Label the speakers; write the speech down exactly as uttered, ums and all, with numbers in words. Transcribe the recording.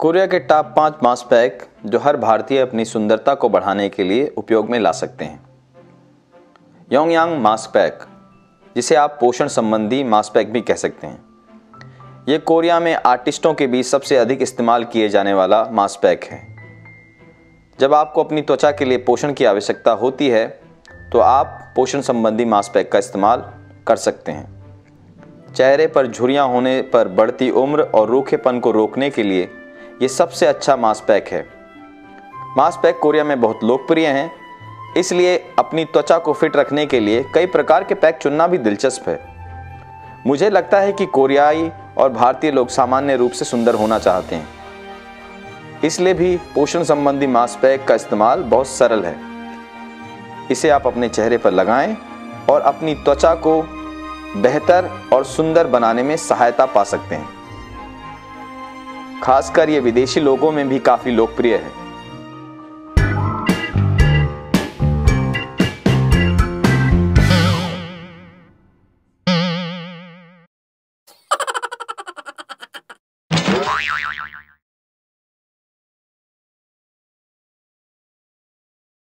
Speaker 1: Korea के top पाँच mask जो हर भारतीय अपनी सुंदरता को बढ़ाने के लिए उपयोग में ला सकते हैं। योंगयांग मास्क, जिसे आप पोषण संबंधी मास्क भी कह सकते हैं, ये कोरिया में आर्टिस्टों के बीच सबसे अधिक इस्तेमाल किए जाने वाला मास्क है। जब आपको अपनी त्वचा के लिए पोषण की आवश्यकता होती है तो आप पोषण संबंधी मास्क का इस्तेमाल कर सकते हैं। चेहरे पर झुर्रियाँ होने पर बढ़ती उम्र और रूखेपन को रोकने के लिए ये सबसे अच्छा मास्क है। मास्क कोरिया में बहुत लोकप्रिय हैं, इसलिए अपनी त्वचा को फिट रखने के लिए कई प्रकार के पैक चुनना भी दिलचस्प है। मुझे लगता है कि कोरियाई और भारतीय लोग सामान्य रूप से सुंदर होना चाहते हैं, इसलिए भी पोषण संबंधी मास्क का इस्तेमाल बहुत सरल है। इसे आप अपने चेहरे पर लगाएं और अपनी त्वचा को बेहतर और सुंदर बनाने में सहायता पा सकते हैं। खासकर ये विदेशी लोगों में भी काफ़ी लोकप्रिय है।